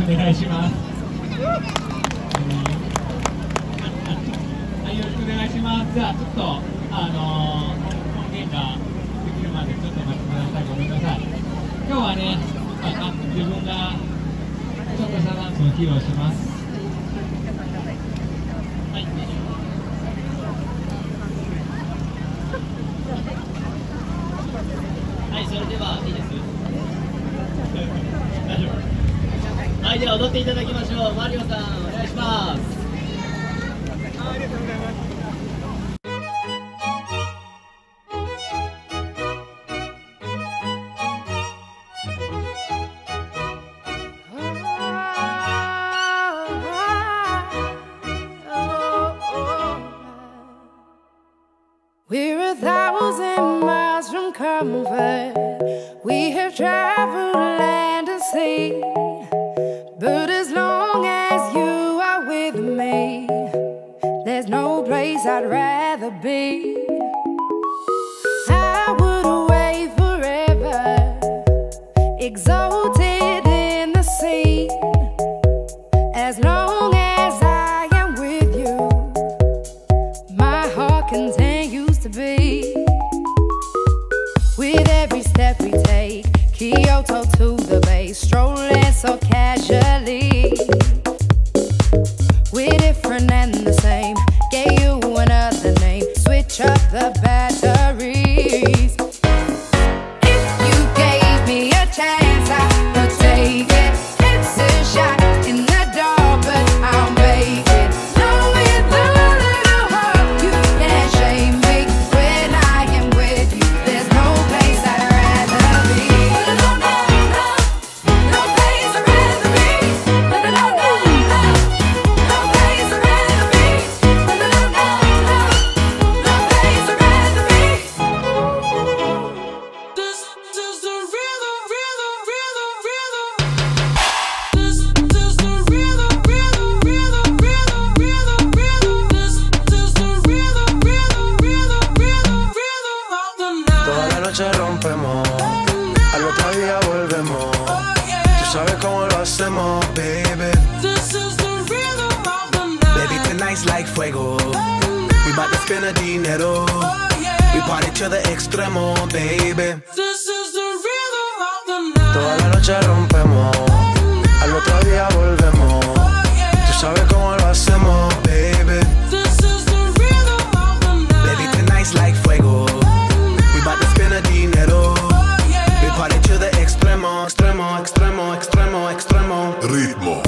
願いします。はい、よろしくお願いします。じゃあちょっと音源ができるまでちょっとお待ちください。ごめんなさい。今日はね、自分がちょっとしたダンスを披露します。はい。はい、それではいいです。大丈夫。はい、では踊っていただきましょう。マリオさん、お願いします。ありがとうございます。 We're 1,000 miles from comfort. We have traveled land and sea. But as long as you are with me, there's no place I'd rather be. I would away forever, exalted in the sea. As long as I am with you, my heart continues to beat. With every step we take, Kyoto to the bay, strolling so casually. We're different and the same, gave you another name, switch up the batteries. If you gave me a chance, I would take it. It's a shot in the dark, but I'll make it. Know with a little hope, you can't shame me. When I am with you, there's no place I'd rather be. No, no, no, no place I'd rather be. No, no, no, no, no place I'd rather be. No, no, no, no, no place I'd rather be. This is the rhythm, rhythm, rhythm, rhythm. This is the rhythm, rhythm, rhythm, rhythm, rhythm, rhythm. This is the rhythm, rhythm, rhythm, rhythm, rhythm of the night. Toda la noche rompemos, al otro día volvemos. Tú sabes cómo lo hacemos, baby. This is the rhythm of the night. Baby, tonight's like fuego. We bout to spend a dinero. We party to the extremo, baby. This is the rhythm of the night. Toda la noche rompemos, al otro día volvemos. Tú sabes cómo lo hacemos, baby. This is the rhythm of the night. Baby, tonight's like fuego. We bout to spend a dinero. We party to the extremo, extremo, extremo, extremo, extremo. Ritmo.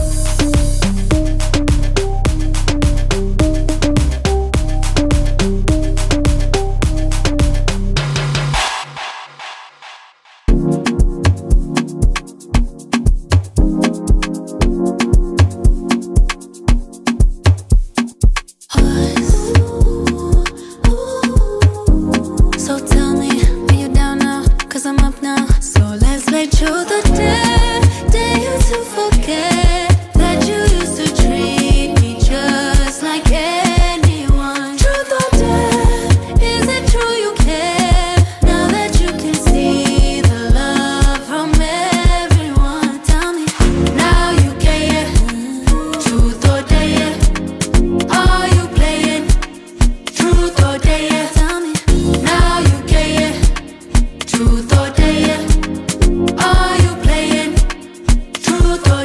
So tell me, are you down now? 'Cause I'm up now. So let's play truth or dare. Dare you to forget that you used to treat me just like anyone. Truth or dare, is it true you care? Now that you can see the love from everyone. Tell me, now you care. Truth or dare, are you playing? Truth or dare, tell me, now you care. Truth or dare, are you playing? Truth or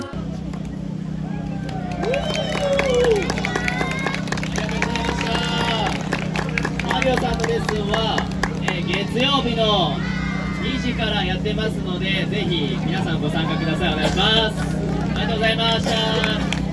マリオさんのレッスンは、月曜日の2時からやってますので、ぜひ皆さんご参加ください。お願いします。ありがとうございました。